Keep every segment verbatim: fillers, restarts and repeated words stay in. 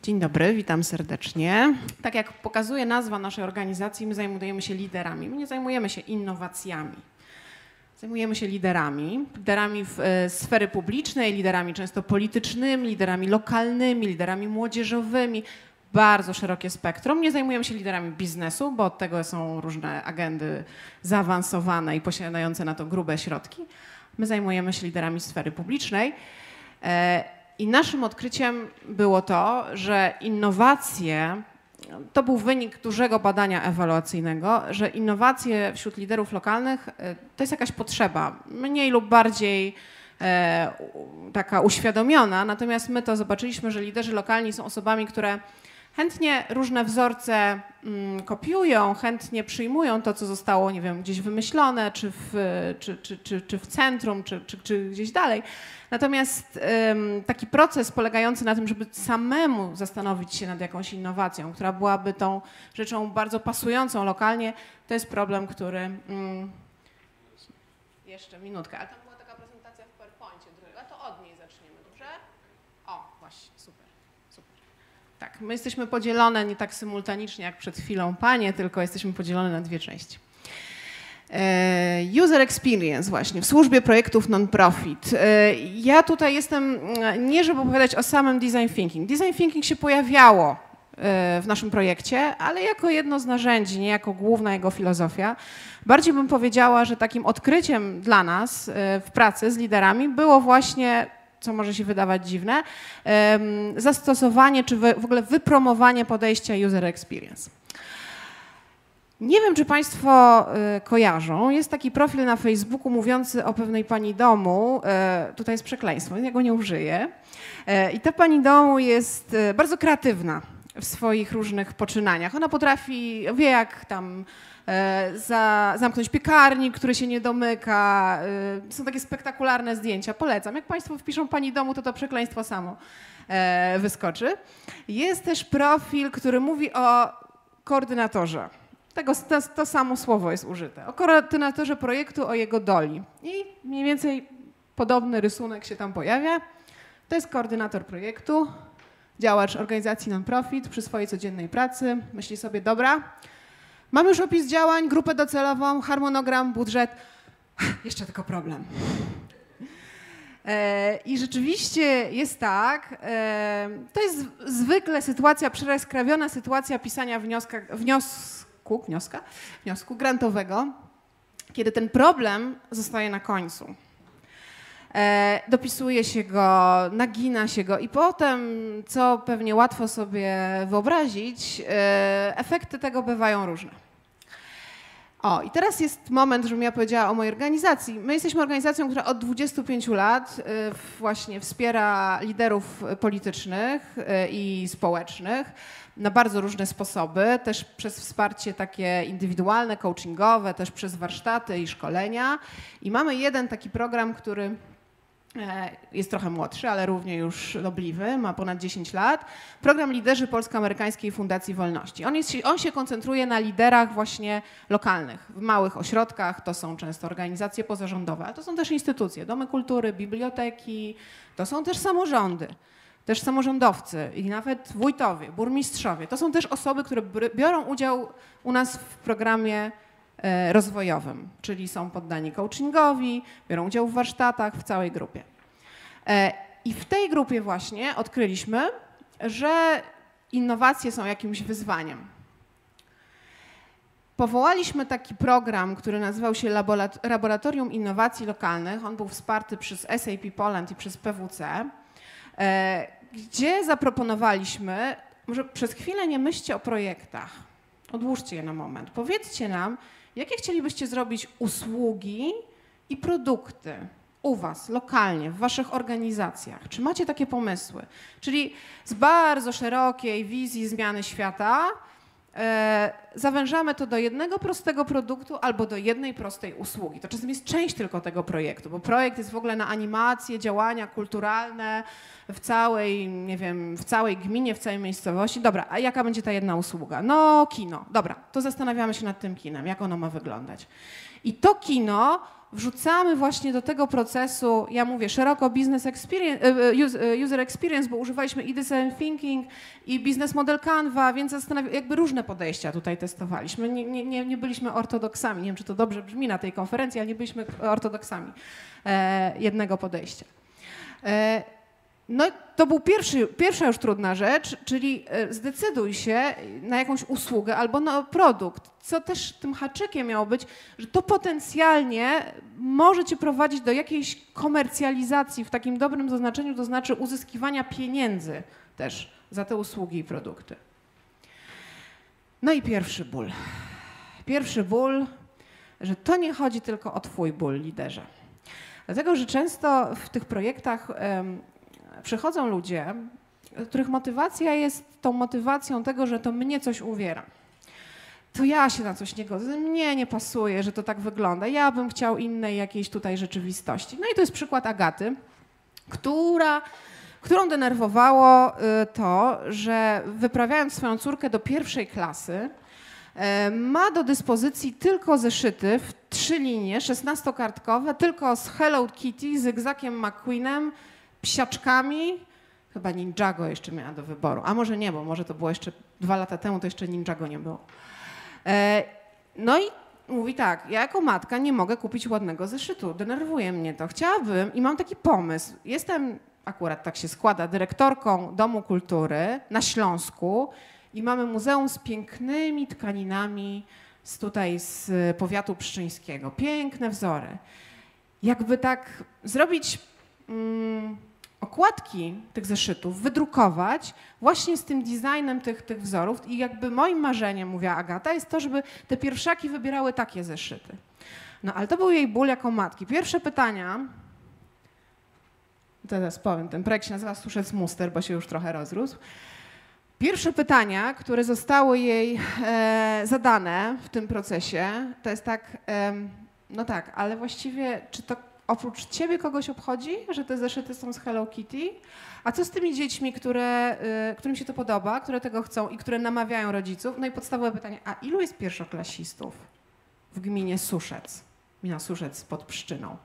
Dzień dobry, witam serdecznie. Tak jak pokazuje nazwa naszej organizacji, my zajmujemy się liderami. My nie zajmujemy się innowacjami. Zajmujemy się liderami, liderami w e, sfery publicznej, liderami często politycznymi, liderami lokalnymi, liderami młodzieżowymi. Bardzo szerokie spektrum. Nie zajmujemy się liderami biznesu, bo od tego są różne agendy zaawansowane i posiadające na to grube środki. My zajmujemy się liderami sfery publicznej. E, I naszym odkryciem było to, że innowacje, to był wynik dużego badania ewaluacyjnego, że innowacje wśród liderów lokalnych to jest jakaś potrzeba, mniej lub bardziej e, taka uświadomiona, natomiast my to zobaczyliśmy, że liderzy lokalni są osobami, które chętnie różne wzorce mm, kopiują, chętnie przyjmują to, co zostało, nie wiem, gdzieś wymyślone, czy w, czy, czy, czy, czy w centrum, czy, czy, czy gdzieś dalej. Natomiast ym, taki proces polegający na tym, żeby samemu zastanowić się nad jakąś innowacją, która byłaby tą rzeczą bardzo pasującą lokalnie, to jest problem, który... Ym, jeszcze minutkę, ale tam była taka prezentacja w PowerPoincie druga, to od niej zaczniemy, dobrze? O, właśnie, super. Tak, my jesteśmy podzielone nie tak symultanicznie jak przed chwilą panie, tylko jesteśmy podzielone na dwie części. User experience właśnie w służbie projektów non-profit. Ja tutaj jestem nie żeby opowiadać o samym design thinking. Design thinking się pojawiało w naszym projekcie, ale jako jedno z narzędzi, nie jako główna jego filozofia. Bardziej bym powiedziała, że takim odkryciem dla nas w pracy z liderami było właśnie, co może się wydawać dziwne, zastosowanie czy w ogóle wypromowanie podejścia user experience. Nie wiem, czy Państwo kojarzą, jest taki profil na Facebooku mówiący o pewnej pani domu, tutaj jest przekleństwo, ja go nie użyję, i ta pani domu jest bardzo kreatywna w swoich różnych poczynaniach. Ona potrafi, wie jak tam Za, zamknąć piekarnik, który się nie domyka. Są takie spektakularne zdjęcia. Polecam. Jak Państwo wpiszą pani domu, to to przekleństwo samo wyskoczy. Jest też profil, który mówi o koordynatorze. Tego, to, to samo słowo jest użyte. O koordynatorze projektu, o jego doli. I mniej więcej podobny rysunek się tam pojawia. To jest koordynator projektu, działacz organizacji non-profit przy swojej codziennej pracy. Myśli sobie, dobra, mamy już opis działań, grupę docelową, harmonogram, budżet. Jeszcze tylko problem. E, I rzeczywiście jest tak, e, to jest zwykle sytuacja, przeskrawiona sytuacja pisania wnioska, wniosku, wnioska, wniosku grantowego, kiedy ten problem zostaje na końcu. E, dopisuje się go, nagina się go i potem, co pewnie łatwo sobie wyobrazić, e, efekty tego bywają różne. O, i teraz jest moment, żebym ja powiedziała o mojej organizacji. My jesteśmy organizacją, która od dwudziestu pięciu lat właśnie wspiera liderów politycznych i społecznych na bardzo różne sposoby, też przez wsparcie takie indywidualne, coachingowe, też przez warsztaty i szkolenia. I mamy jeden taki program, który jest trochę młodszy, ale równie już nobliwy, ma ponad dziesięć lat. Program Liderzy Polsko-Amerykańskiej Fundacji Wolności. On, jest, on się koncentruje na liderach właśnie lokalnych, w małych ośrodkach, to są często organizacje pozarządowe, ale to są też instytucje, domy kultury, biblioteki, to są też samorządy, też samorządowcy i nawet wójtowie, burmistrzowie. To są też osoby, które biorą udział u nas w programie rozwojowym, czyli są poddani coachingowi, biorą udział w warsztatach w całej grupie. I w tej grupie właśnie odkryliśmy, że innowacje są jakimś wyzwaniem. Powołaliśmy taki program, który nazywał się Laboratorium Innowacji Lokalnych. On był wsparty przez S A P Poland i przez P W C, gdzie zaproponowaliśmy, może przez chwilę nie myślcie o projektach, odłóżcie je na moment, powiedzcie nam, jakie chcielibyście zrobić usługi i produkty u was, lokalnie, w waszych organizacjach? Czy macie takie pomysły? Czyli z bardzo szerokiej wizji zmiany świata e, zawężamy to do jednego prostego produktu albo do jednej prostej usługi. To czasem jest część tylko tego projektu, bo projekt jest w ogóle na animacje, działania kulturalne w całej, nie wiem, w całej gminie, w całej miejscowości. Dobra, a jaka będzie ta jedna usługa? No kino. Dobra, to zastanawiamy się nad tym kinem, jak ono ma wyglądać. I to kino wrzucamy właśnie do tego procesu, ja mówię szeroko business experience, user experience, bo używaliśmy i design thinking, i business model Canva, więc jakby różne podejścia tutaj testowaliśmy. Nie, nie, nie, nie byliśmy ortodoksami, nie wiem, czy to dobrze brzmi na tej konferencji, ale nie byliśmy ortodoksami e, jednego podejścia. E, No to był pierwszy, pierwsza już trudna rzecz, czyli zdecyduj się na jakąś usługę albo na produkt, co też tym haczykiem miało być, że to potencjalnie może cię prowadzić do jakiejś komercjalizacji w takim dobrym zaznaczeniu, to znaczy uzyskiwania pieniędzy też za te usługi i produkty. No i pierwszy ból. Pierwszy ból, że to nie chodzi tylko o twój ból, liderze. Dlatego, że często w tych projektach um, przychodzą ludzie, których motywacja jest tą motywacją tego, że to mnie coś uwiera. To ja się na coś nie godzę, mnie nie pasuje, że to tak wygląda. Ja bym chciał innej jakiejś tutaj rzeczywistości. No i to jest przykład Agaty, która, którą denerwowało to, że wyprawiając swoją córkę do pierwszej klasy, ma do dyspozycji tylko zeszyty w trzy linie, szesnastokartkowe, tylko z Hello Kitty, Zygzakiem McQueenem, psiaczkami, chyba Ninjago jeszcze miała do wyboru, a może nie, bo może to było jeszcze dwa lata temu, to jeszcze Ninjago nie było. No i mówi tak, ja jako matka nie mogę kupić ładnego zeszytu, denerwuje mnie to, chciałabym i mam taki pomysł, jestem, akurat tak się składa, dyrektorką Domu Kultury na Śląsku i mamy muzeum z pięknymi tkaninami z tutaj z powiatu pszczyńskiego, piękne wzory. Jakby tak zrobić mm, okładki tych zeszytów, wydrukować właśnie z tym designem tych, tych wzorów i jakby moim marzeniem, mówiła Agata, jest to, żeby te pierwszaki wybierały takie zeszyty. No ale to był jej ból jako matki. Pierwsze pytania, teraz powiem, ten projekt się nazywa Suszec Muster, bo się już trochę rozrósł. Pierwsze pytania, które zostały jej e, zadane w tym procesie, to jest tak, e, no tak, ale właściwie czy to oprócz ciebie kogoś obchodzi, że te zeszyty są z Hello Kitty? A co z tymi dziećmi, które, y, którym się to podoba, które tego chcą i które namawiają rodziców? No i podstawowe pytanie, a ilu jest pierwszoklasistów w gminie Suszec? Gmina Suszec pod Pszczyną.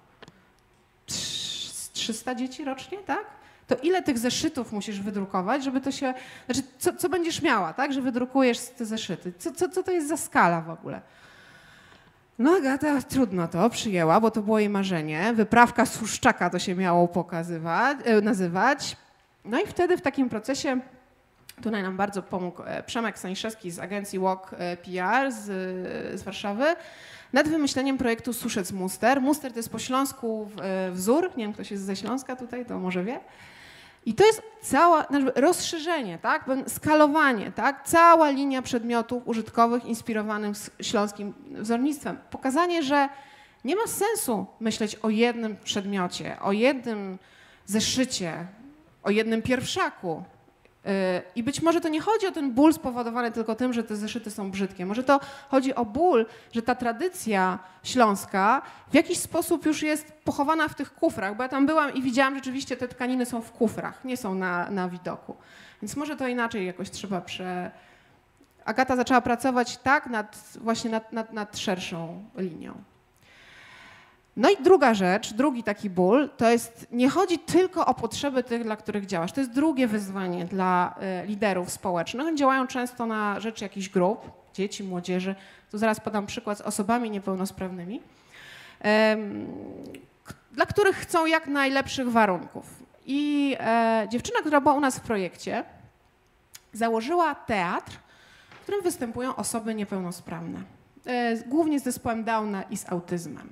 trzysta dzieci rocznie, tak? To ile tych zeszytów musisz wydrukować, żeby to się... Znaczy, co, co będziesz miała, tak? Że wydrukujesz te zeszyty? Co, co, co to jest za skala w ogóle? No Agata trudno to przyjęła, bo to było jej marzenie. Wyprawka z Huszczaka to się miało pokazywać, nazywać. No i wtedy w takim procesie, tutaj nam bardzo pomógł Przemek Staniszewski z agencji Walk P R z, z Warszawy, nad wymyśleniem projektu Suszec Muster. Muster to jest po śląsku wzór, nie wiem, ktoś jest ze Śląska tutaj, to może wie. I to jest całe rozszerzenie, tak? Skalowanie, tak? Cała linia przedmiotów użytkowych inspirowanych śląskim wzornictwem. Pokazanie, że nie ma sensu myśleć o jednym przedmiocie, o jednym zeszycie, o jednym pierwszaku. I być może to nie chodzi o ten ból spowodowany tylko tym, że te zeszyty są brzydkie. Może to chodzi o ból, że ta tradycja śląska w jakiś sposób już jest pochowana w tych kufrach, bo ja tam byłam i widziałam, że rzeczywiście te tkaniny są w kufrach, nie są na, na widoku. Więc może to inaczej jakoś trzeba prze... Agata zaczęła pracować tak nad, właśnie nad, nad, nad szerszą linią. No i druga rzecz, drugi taki ból, to jest, nie chodzi tylko o potrzeby tych, dla których działasz. To jest drugie wyzwanie dla y, liderów społecznych. Oni działają często na rzecz jakichś grup, dzieci, młodzieży. Tu zaraz podam przykład z osobami niepełnosprawnymi, ym, dla których chcą jak najlepszych warunków. I e, dziewczyna, która była u nas w projekcie, założyła teatr, w którym występują osoby niepełnosprawne, e, głównie z zespołem Downa i z autyzmem.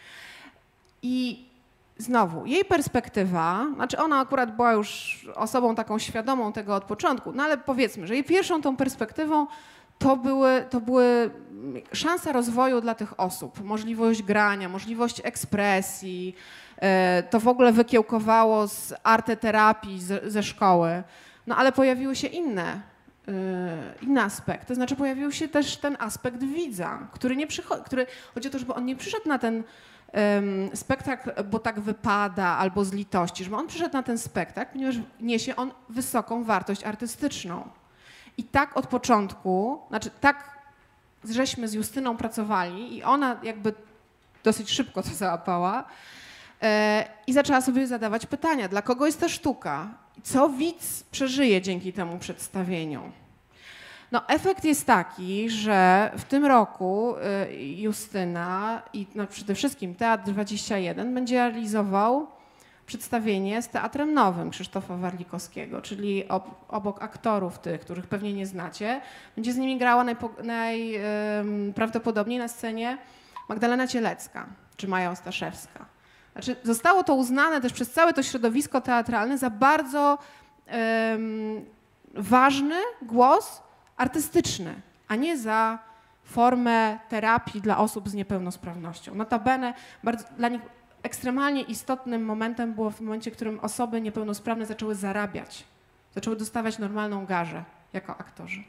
I znowu, jej perspektywa, znaczy ona akurat była już osobą taką świadomą tego od początku, no ale powiedzmy, że jej pierwszą tą perspektywą to były, to były szansa rozwoju dla tych osób, możliwość grania, możliwość ekspresji, to w ogóle wykiełkowało z arteterapii z, ze szkoły, no ale pojawiły się inne, inny aspekt, to znaczy pojawił się też ten aspekt widza, który nie przychodzi, który, chodzi o to, żeby on nie przyszedł na ten Um, spektakl, bo tak wypada, albo z litości, żeby on przyszedł na ten spektakl, ponieważ niesie on wysoką wartość artystyczną. I tak od początku, znaczy tak żeśmy z Justyną pracowali i ona jakby dosyć szybko to załapała i zaczęła sobie zadawać pytania, dla kogo jest ta sztuka, co widz przeżyje dzięki temu przedstawieniu. No, efekt jest taki, że w tym roku Justyna i no, przede wszystkim Teatr dwadzieścia jeden będzie realizował przedstawienie z Teatrem Nowym Krzysztofa Warlikowskiego, czyli ob, obok aktorów tych, których pewnie nie znacie, będzie z nimi grała najprawdopodobniej na scenie Magdalena Cielecka czy Maja Ostaszewska. Znaczy, zostało to uznane też przez całe to środowisko teatralne za bardzo um, ważny głos artystyczny, a nie za formę terapii dla osób z niepełnosprawnością. Notabene bardzo, dla nich ekstremalnie istotnym momentem było w momencie, w którym osoby niepełnosprawne zaczęły zarabiać, zaczęły dostawać normalną gażę jako aktorzy.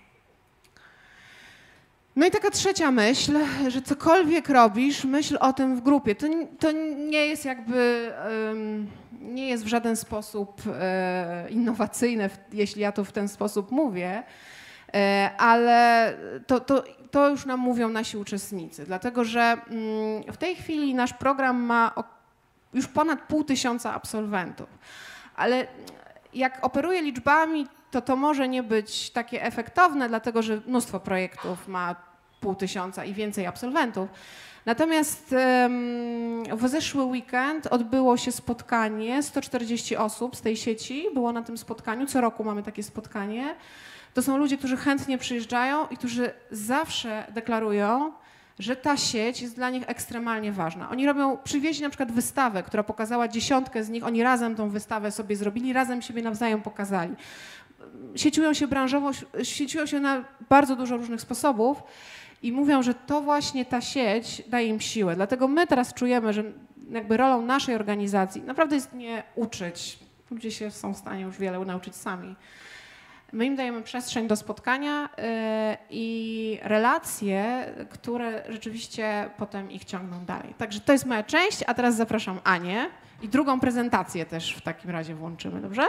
No i taka trzecia myśl, że cokolwiek robisz, myśl o tym w grupie. To, to nie jest jakby, um, nie jest w żaden sposób e, innowacyjne, jeśli ja to w ten sposób mówię, e, ale to, to, to już nam mówią nasi uczestnicy, dlatego że mm, w tej chwili nasz program ma o, już ponad pół tysiąca absolwentów, ale jak operuję liczbami, to to może nie być takie efektowne, dlatego że mnóstwo projektów ma pół tysiąca i więcej absolwentów. Natomiast um, w zeszły weekend odbyło się spotkanie, sto czterdzieści osób z tej sieci było na tym spotkaniu, co roku mamy takie spotkanie. To są ludzie, którzy chętnie przyjeżdżają i którzy zawsze deklarują, że ta sieć jest dla nich ekstremalnie ważna. Oni robią, przywieźli na przykład wystawę, która pokazała dziesiątkę z nich, oni razem tą wystawę sobie zrobili, razem siebie nawzajem pokazali. Sieciują się branżowo, sieciują się na bardzo dużo różnych sposobów i mówią, że to właśnie ta sieć daje im siłę. Dlatego my teraz czujemy, że jakby rolą naszej organizacji naprawdę jest nie uczyć. Ludzie się są w stanie już wiele nauczyć sami. My im dajemy przestrzeń do spotkania yy, i relacje, które rzeczywiście potem ich ciągną dalej. Także to jest moja część, a teraz zapraszam Anię i drugą prezentację też w takim razie włączymy, dobrze?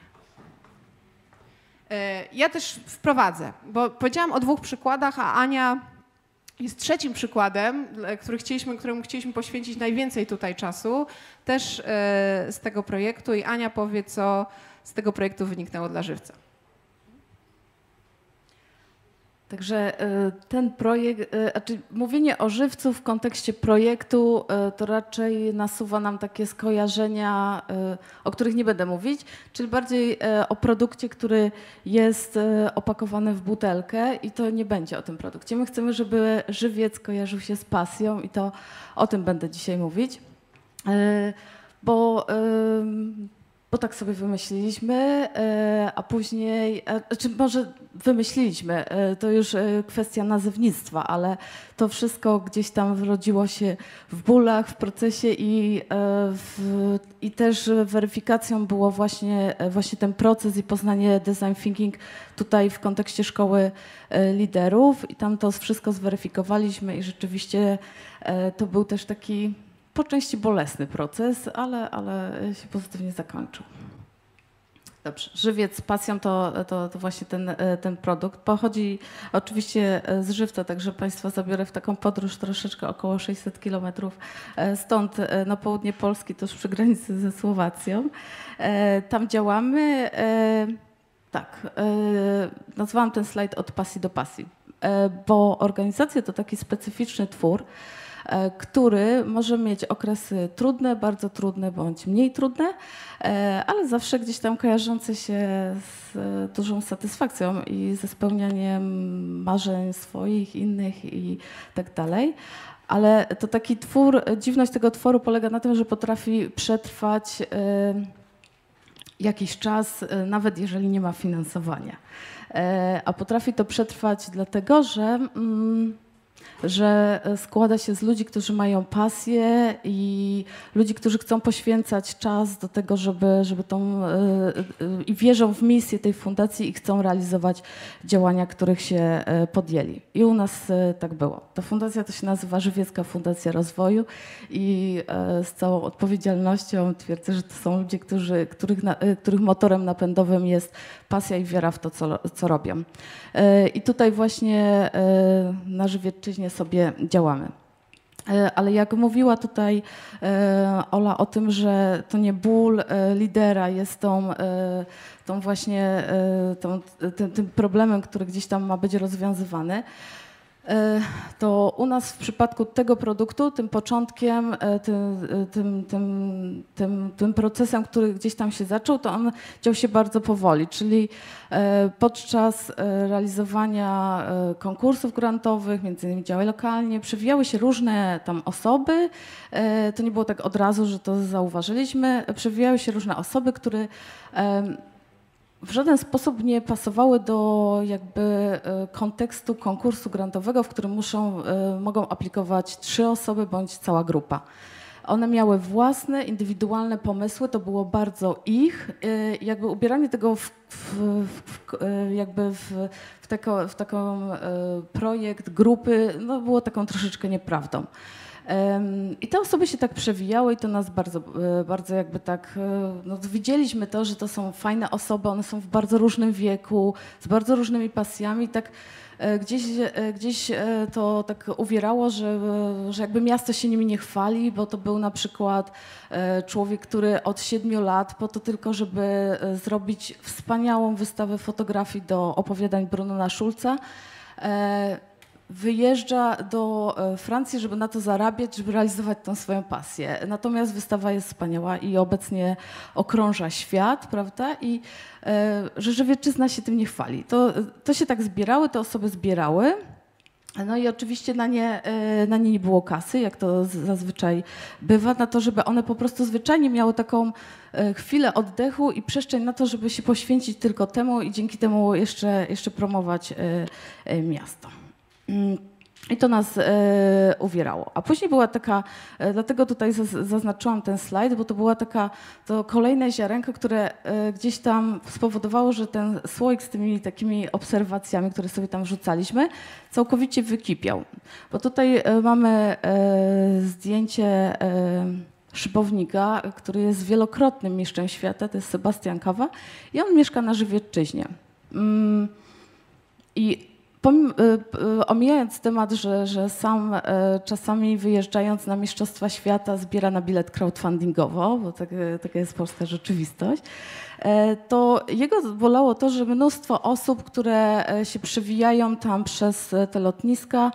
Yy, ja też wprowadzę, bo powiedziałam o dwóch przykładach, a Ania jest trzecim przykładem, który chcieliśmy, któremu chcieliśmy poświęcić najwięcej tutaj czasu, też yy, z tego projektu i Ania powie, co z tego projektu wyniknęło dla Żywca. Także ten projekt, znaczy mówienie o Żywcu w kontekście projektu to raczej nasuwa nam takie skojarzenia, o których nie będę mówić, czyli bardziej o produkcie, który jest opakowany w butelkę i to nie będzie o tym produkcie. My chcemy, żeby żywiec kojarzył się z pasją i to o tym będę dzisiaj mówić, bo Bo tak sobie wymyśliliśmy, a później, znaczy może wymyśliliśmy, to już kwestia nazewnictwa, ale to wszystko gdzieś tam wrodziło się w bólach, w procesie i, w, i też weryfikacją było właśnie, właśnie ten proces i poznanie design thinking tutaj w kontekście szkoły liderów i tam to wszystko zweryfikowaliśmy i rzeczywiście to był też taki po części bolesny proces, ale, ale się pozytywnie zakończył. Dobrze, żywiec z pasją to, to, to właśnie ten, ten produkt. Pochodzi oczywiście z Żywca, także Państwa zabiorę w taką podróż troszeczkę około sześćset kilometrów stąd na południe Polski, tuż przy granicy ze Słowacją. Tam działamy. Tak, nazwałam ten slajd od pasji do pasji, bo organizacja to taki specyficzny twór, który może mieć okresy trudne, bardzo trudne bądź mniej trudne, ale zawsze gdzieś tam kojarzące się z dużą satysfakcją i ze spełnianiem marzeń swoich, innych i tak dalej. Ale to taki twór, dziwność tego tworu polega na tym, że potrafi przetrwać jakiś czas, nawet jeżeli nie ma finansowania. A potrafi to przetrwać dlatego, że że składa się z ludzi, którzy mają pasję i ludzi, którzy chcą poświęcać czas do tego, żeby, żeby tą i wierzą w misję tej fundacji i chcą realizować działania, których się podjęli. I u nas tak było. Ta fundacja to się nazywa Żywiecka Fundacja Rozwoju i z całą odpowiedzialnością twierdzę, że to są ludzie, którzy, których, których motorem napędowym jest pasja i wiara w to, co, co robią. I tutaj właśnie na Żywiecczyźnie sobie działamy. Ale jak mówiła tutaj Ola o tym, że to nie ból lidera jest tą, tą właśnie tą, tym, tym problemem, który gdzieś tam ma być rozwiązywany, to u nas w przypadku tego produktu, tym początkiem, tym, tym, tym, tym, tym procesem, który gdzieś tam się zaczął, to on dział się bardzo powoli, czyli podczas realizowania konkursów grantowych, między innymi działy lokalnie, przewijały się różne tam osoby, to nie było tak od razu, że to zauważyliśmy, przewijały się różne osoby, które w żaden sposób nie pasowały do jakby kontekstu konkursu grantowego, w którym muszą, mogą aplikować trzy osoby bądź cała grupa. One miały własne, indywidualne pomysły, to było bardzo ich. Jakby ubieranie tego w, w, w, jakby w, w, tako, w taką projekt grupy no było taką troszeczkę nieprawdą. I te osoby się tak przewijały i to nas bardzo, bardzo jakby tak, no widzieliśmy to, że to są fajne osoby, one są w bardzo różnym wieku, z bardzo różnymi pasjami, tak gdzieś, gdzieś to tak uwierało, że, że jakby miasto się nimi nie chwali, bo to był na przykład człowiek, który od siedmiu lat po to tylko, żeby zrobić wspaniałą wystawę fotografii do opowiadań Brunona Schulza, wyjeżdża do Francji, żeby na to zarabiać, żeby realizować tą swoją pasję. Natomiast wystawa jest wspaniała i obecnie okrąża świat, prawda? I e, że Żywiecczyzna się tym nie chwali. To, to się tak zbierały, te osoby zbierały. No i oczywiście na nie, na nie nie było kasy, jak to zazwyczaj bywa, na to, żeby one po prostu zwyczajnie miały taką chwilę oddechu i przestrzeń na to, żeby się poświęcić tylko temu i dzięki temu jeszcze, jeszcze promować miasto. I to nas e, uwierało. A później była taka, e, dlatego tutaj zaznaczyłam ten slajd, bo to była taka, to kolejne ziarenko, które e, gdzieś tam spowodowało, że ten słoik z tymi takimi obserwacjami, które sobie tam wrzucaliśmy, całkowicie wykipiał. Bo tutaj e, mamy e, zdjęcie e, szybownika, który jest wielokrotnym mistrzem świata, to jest Sebastian Kawa i on mieszka na Żywiecczyźnie. Mm, I Pomimo, omijając temat, że, że sam czasami wyjeżdżając na Mistrzostwa Świata zbiera na bilet crowdfundingowo, bo tak, taka jest polska rzeczywistość, to jego bolało to, że mnóstwo osób, które się przewijają tam przez te lotniska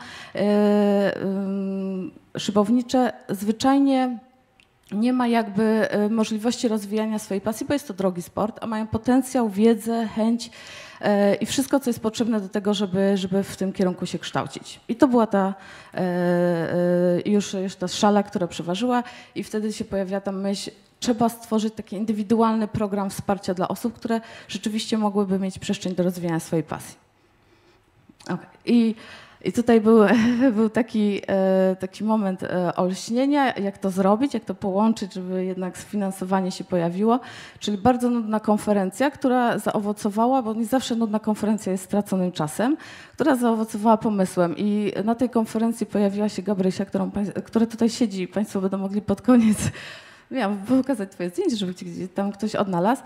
szybownicze, zwyczajnie nie ma jakby możliwości rozwijania swojej pasji, bo jest to drogi sport, a mają potencjał, wiedzę, chęć i wszystko, co jest potrzebne do tego, żeby, żeby w tym kierunku się kształcić. I to była ta już, już ta szala, która przeważyła i wtedy się pojawiła ta myśl, trzeba stworzyć taki indywidualny program wsparcia dla osób, które rzeczywiście mogłyby mieć przestrzeń do rozwijania swojej pasji. Okay. I I tutaj był, był taki, taki moment olśnienia, jak to zrobić, jak to połączyć, żeby jednak sfinansowanie się pojawiło. Czyli bardzo nudna konferencja, która zaowocowała, bo nie zawsze nudna konferencja jest straconym czasem, która zaowocowała pomysłem. I na tej konferencji pojawiła się Gabrysia, którą, która tutaj siedzi. Państwo będą mogli pod koniec, miałam pokazać twoje zdjęcie, żeby cię gdzieś tam ktoś odnalazł.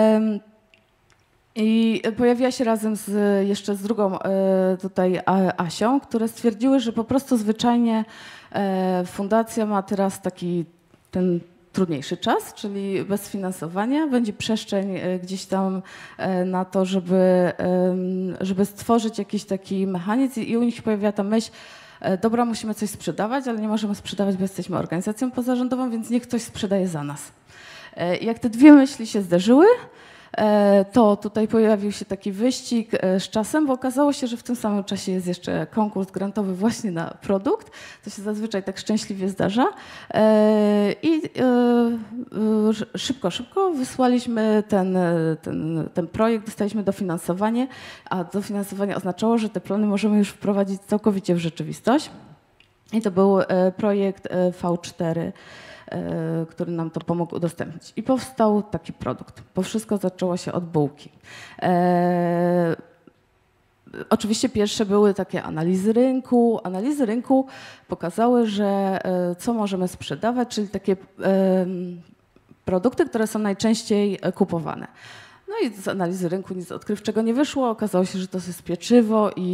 I pojawiła się razem z, jeszcze z drugą tutaj Asią, które stwierdziły, że po prostu zwyczajnie fundacja ma teraz taki ten trudniejszy czas, czyli bez finansowania. Będzie przestrzeń gdzieś tam na to, żeby, żeby stworzyć jakiś taki mechanizm i u nich pojawiła ta myśl, dobra, musimy coś sprzedawać, ale nie możemy sprzedawać, bo jesteśmy organizacją pozarządową, więc niech ktoś sprzedaje za nas. I jak te dwie myśli się zderzyły, to tutaj pojawił się taki wyścig z czasem, bo okazało się, że w tym samym czasie jest jeszcze konkurs grantowy właśnie na produkt. To się zazwyczaj tak szczęśliwie zdarza. I szybko, szybko wysłaliśmy ten, ten, ten projekt, dostaliśmy dofinansowanie, a dofinansowanie oznaczało, że te plany możemy już wprowadzić całkowicie w rzeczywistość. I to był projekt V cztery. Który nam to pomógł udostępnić. I powstał taki produkt, bo wszystko zaczęło się od bułki. E, oczywiście pierwsze były takie analizy rynku. Analizy rynku pokazały, że e, co możemy sprzedawać, czyli takie e, produkty, które są najczęściej kupowane. No i z analizy rynku nic odkrywczego nie wyszło. Okazało się, że to jest pieczywo i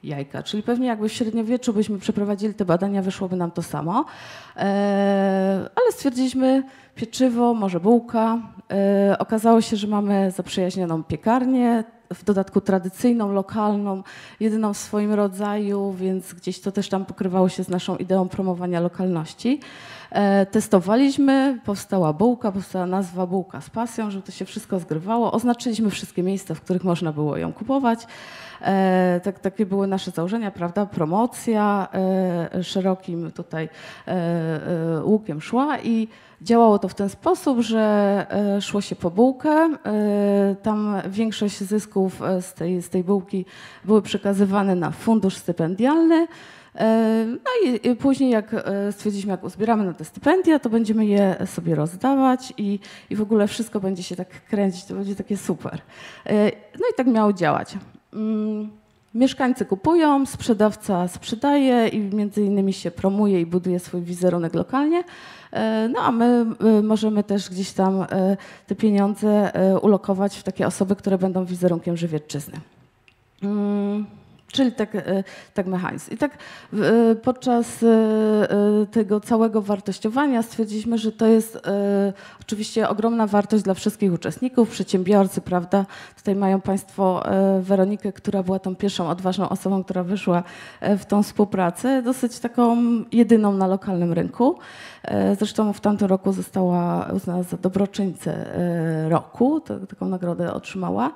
jajka. Czyli pewnie jakby w średniowieczu byśmy przeprowadzili te badania, wyszłoby nam to samo. E, ale stwierdziliśmy pieczywo, może bułka. E, okazało się, że mamy zaprzyjaźnioną piekarnię, w dodatku tradycyjną, lokalną, jedyną w swoim rodzaju, więc gdzieś to też tam pokrywało się z naszą ideą promowania lokalności. E, testowaliśmy, powstała bułka, powstała nazwa bułka z pasją, żeby to się wszystko zgrywało. Oznaczyliśmy wszystkie miejsca, w których można było ją kupować. E, tak, takie były nasze założenia, prawda? Promocja e, szerokim tutaj e, e, łukiem szła i działało to w ten sposób, że e, szło się po bułkę. E, tam większość zysków z tej, z tej bułki były przekazywane na fundusz stypendialny. No i, i później jak stwierdziliśmy, jak uzbieramy na te stypendia, to będziemy je sobie rozdawać i, i w ogóle wszystko będzie się tak kręcić, to będzie takie super. No i tak miało działać. Mieszkańcy kupują, sprzedawca sprzedaje i między innymi się promuje i buduje swój wizerunek lokalnie. No a my możemy też gdzieś tam te pieniądze ulokować w takie osoby, które będą wizerunkiem Żywiecczyzny. Czyli tak, tak mechanizm. I tak podczas tego całego wartościowania stwierdziliśmy, że to jest oczywiście ogromna wartość dla wszystkich uczestników, przedsiębiorcy, prawda? Tutaj mają Państwo Weronikę, która była tą pierwszą odważną osobą, która wyszła w tą współpracę, dosyć taką jedyną na lokalnym rynku. Zresztą w tamtym roku została uznana za dobroczyńcę roku, taką nagrodę otrzymała.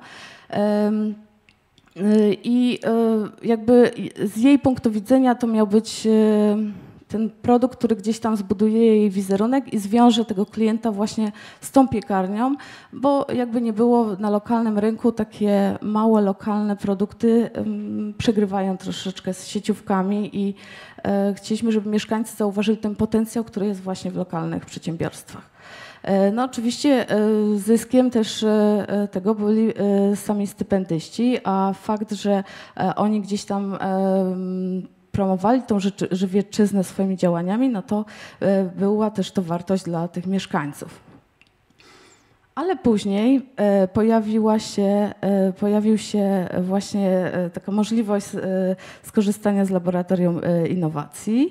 I jakby z jej punktu widzenia to miał być ten produkt, który gdzieś tam zbuduje jej wizerunek i zwiąże tego klienta właśnie z tą piekarnią, bo jakby nie było na lokalnym rynku takie małe, lokalne produkty przegrywają troszeczkę z sieciówkami i chcieliśmy, żeby mieszkańcy zauważyli ten potencjał, który jest właśnie w lokalnych przedsiębiorstwach. No oczywiście zyskiem też tego byli sami stypendyści, a fakt, że oni gdzieś tam promowali tą Żywiecczyznę swoimi działaniami, no to była też to wartość dla tych mieszkańców. Ale później pojawiła się, pojawił się właśnie taka możliwość skorzystania z laboratorium innowacji.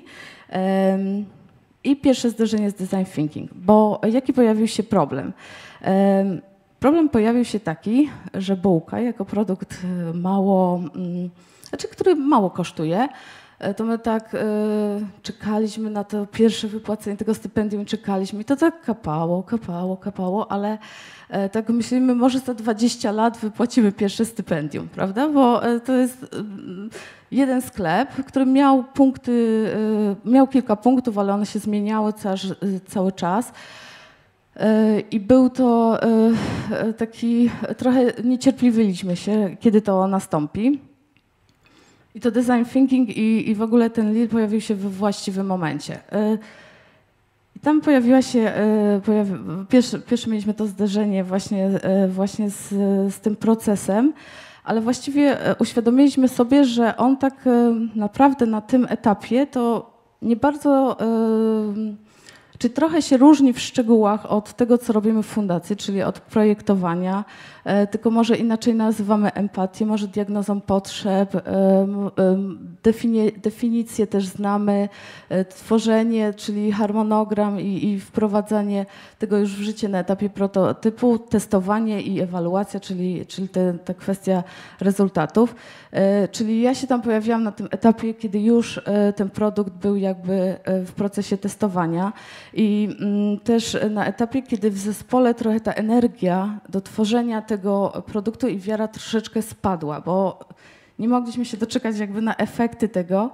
I pierwsze zderzenie z design thinking, bo jaki pojawił się problem? Problem pojawił się taki, że bułka jako produkt mało, znaczy, który mało kosztuje, to my tak y, czekaliśmy na to pierwsze wypłacenie tego stypendium, czekaliśmy i to tak kapało, kapało, kapało, ale y, tak myślimy, może za dwadzieścia lat wypłacimy pierwsze stypendium, prawda? Bo y, to jest y, jeden sklep, który miał punkty, y, miał kilka punktów, ale one się zmieniały cały, cały czas. I był to y, taki, trochę niecierpliwiliśmy się, kiedy to nastąpi. I to design thinking i, i w ogóle ten lead pojawił się we właściwym momencie. I tam pojawiła się, pojawi, pierwsze, pierwsze mieliśmy to zderzenie właśnie, właśnie z, z tym procesem, ale właściwie uświadomiliśmy sobie, że on tak naprawdę na tym etapie to nie bardzo, czy trochę się różni w szczegółach od tego, co robimy w fundacji, czyli od projektowania, tylko może inaczej nazywamy empatię, może diagnozą potrzeb, defini definicję też znamy, tworzenie, czyli harmonogram i, i wprowadzanie tego już w życie na etapie prototypu, testowanie i ewaluacja, czyli, czyli te, ta kwestia rezultatów. Czyli ja się tam pojawiłam na tym etapie, kiedy już ten produkt był jakby w procesie testowania i też na etapie, kiedy w zespole trochę ta energia do tworzenia tego produktu i wiara troszeczkę spadła, bo nie mogliśmy się doczekać jakby na efekty tego.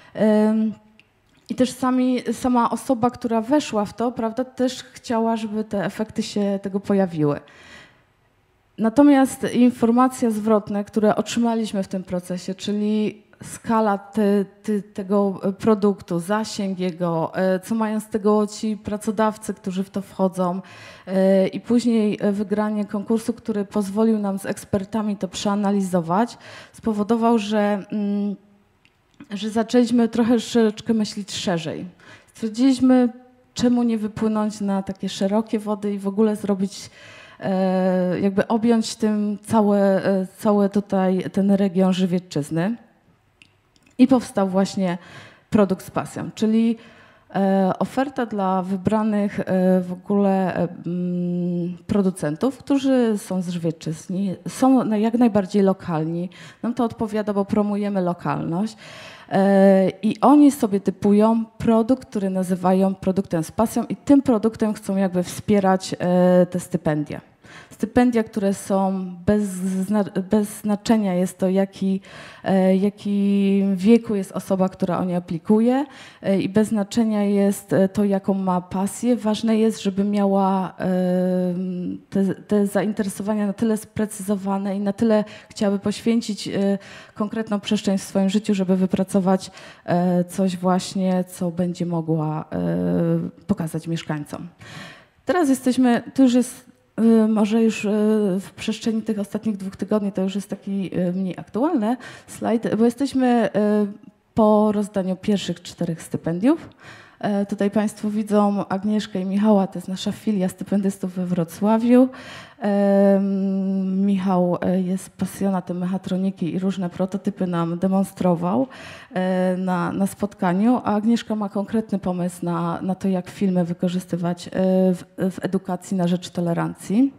I też sami, sama osoba, która weszła w to, prawda, też chciała, żeby te efekty się tego pojawiły. Natomiast informacje zwrotne, które otrzymaliśmy w tym procesie, czyli skala te, te, tego produktu, zasięg jego, co mają z tego ci pracodawcy, którzy w to wchodzą i później wygranie konkursu, który pozwolił nam z ekspertami to przeanalizować, spowodował, że, że zaczęliśmy trochę troszeczkę myśleć szerzej. Stwierdziliśmy, czemu nie wypłynąć na takie szerokie wody i w ogóle zrobić, jakby objąć tym całe, całe tutaj ten region Żywiecczyzny. I powstał właśnie produkt z pasją, czyli e, oferta dla wybranych e, w ogóle e, m, producentów, którzy są z Żywiecczyzny, są na, jak najbardziej lokalni. Nam to odpowiada, bo promujemy lokalność. E, I oni sobie typują produkt, który nazywają produktem z pasją i tym produktem chcą jakby wspierać e, te stypendia. Stypendia, które są bez, zna bez znaczenia, jest to jaki, e, jaki wieku jest osoba, która o nie aplikuje e, i bez znaczenia jest to, jaką ma pasję. Ważne jest, żeby miała e, te, te zainteresowania na tyle sprecyzowane i na tyle chciałaby poświęcić e, konkretną przestrzeń w swoim życiu, żeby wypracować e, coś właśnie, co będzie mogła e, pokazać mieszkańcom. Teraz jesteśmy, to już jest może już w przestrzeni tych ostatnich dwóch tygodni to już jest taki mniej aktualny slajd, bo jesteśmy po rozdaniu pierwszych czterech stypendiów. Tutaj Państwo widzą Agnieszkę i Michała, to jest nasza filia stypendystów we Wrocławiu. Michał jest pasjonatem mechatroniki i różne prototypy nam demonstrował na, na spotkaniu, a Agnieszka ma konkretny pomysł na, na to, jak filmy wykorzystywać w, w edukacji na rzecz tolerancji.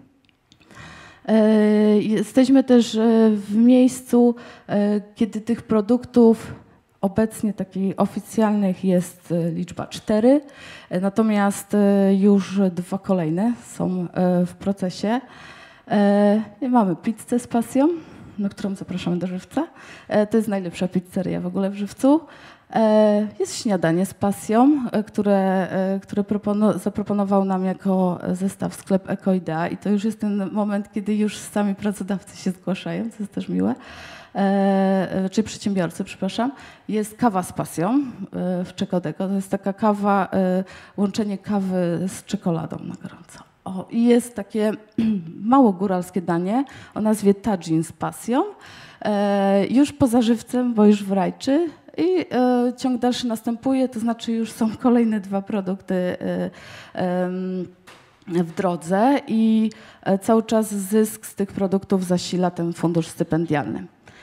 Jesteśmy też w miejscu, kiedy tych produktów obecnie takich oficjalnych jest liczba cztery, natomiast już dwa kolejne są w procesie. Mamy pizzę z pasją, na którą zapraszamy do Żywca. To jest najlepsza pizzeria w ogóle w Żywcu. Jest śniadanie z pasją, które, które zaproponował nam jako zestaw sklep Ekoidea i to już jest ten moment, kiedy już sami pracodawcy się zgłaszają, co jest też miłe. E, czy przedsiębiorcy, przepraszam, jest kawa z pasją e, w Czekodeko. To jest taka kawa, e, łączenie kawy z czekoladą na gorąco. O, i jest takie mało góralskie danie o nazwie tadżin z pasją, e, już poza Żywcem, bo już w Rajczy. I e, ciąg dalszy następuje, to znaczy już są kolejne dwa produkty e, e, w drodze i cały czas zysk z tych produktów zasila ten fundusz stypendialny.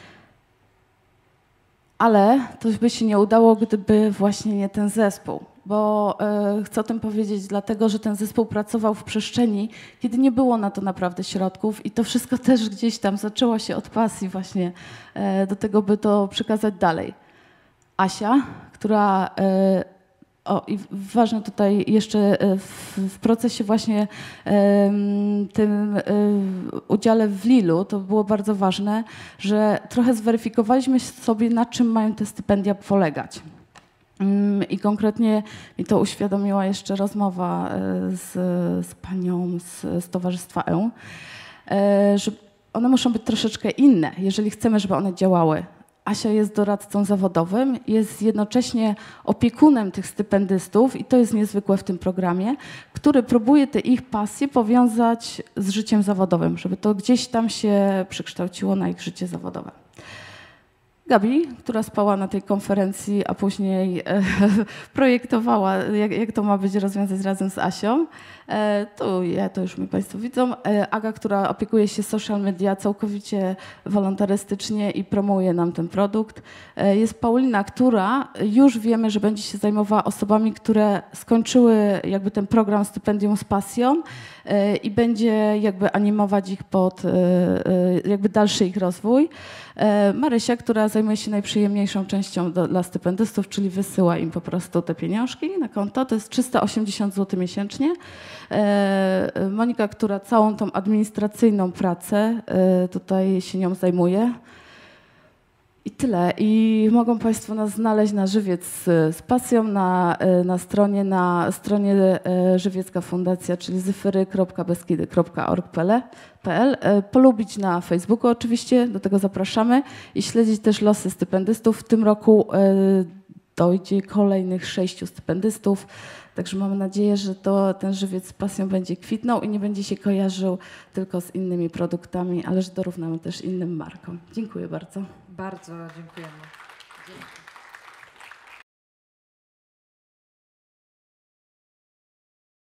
Ale to by się nie udało, gdyby właśnie nie ten zespół, bo e, chcę o tym powiedzieć dlatego, że ten zespół pracował w przestrzeni, kiedy nie było na to naprawdę środków i to wszystko też gdzieś tam zaczęło się od pasji właśnie e, do tego, by to przekazać dalej. Asia, która e, O, i ważne tutaj jeszcze w, w procesie właśnie um, tym um, udziale w Lilu, to było bardzo ważne, że trochę zweryfikowaliśmy sobie, na czym mają te stypendia polegać. Um, I konkretnie mi to uświadomiła jeszcze rozmowa z, z panią z, z Towarzystwa E, że one muszą być troszeczkę inne, jeżeli chcemy, żeby one działały. Asia jest doradcą zawodowym, jest jednocześnie opiekunem tych stypendystów i to jest niezwykłe w tym programie, który próbuje te ich pasje powiązać z życiem zawodowym, żeby to gdzieś tam się przekształciło na ich życie zawodowe. Gabi, która spała na tej konferencji, a później e, projektowała, jak, jak to ma być rozwiązać razem z Asią. E, to ja, to już mi Państwo widzą. E, Aga, która opiekuje się social media całkowicie wolontarystycznie i promuje nam ten produkt. E, jest Paulina, która już wiemy, że będzie się zajmowała osobami, które skończyły jakby ten program Stypendium z pasją e, i będzie jakby animować ich pod e, e, jakby dalszy ich rozwój. E, Marysia, która zajmuje się najprzyjemniejszą częścią do, dla stypendystów, czyli wysyła im po prostu te pieniążki na konto. To jest trzysta osiemdziesiąt złotych miesięcznie. E, Monika, która całą tą administracyjną pracę e, tutaj się nią zajmuje. I tyle. I mogą Państwo nas znaleźć na Żywiec z, z pasją na, na stronie, na stronie e, Żywiecka Fundacja, czyli zyfery kropka beskidy kropka org kropka p l. E, polubić na Facebooku oczywiście, do tego zapraszamy i śledzić też losy stypendystów. W tym roku e, dojdzie kolejnych sześciu stypendystów, także mamy nadzieję, że to, ten Żywiec z pasją będzie kwitnął i nie będzie się kojarzył tylko z innymi produktami, ale że dorównamy też innym markom. Dziękuję bardzo. Bardzo dziękujemy.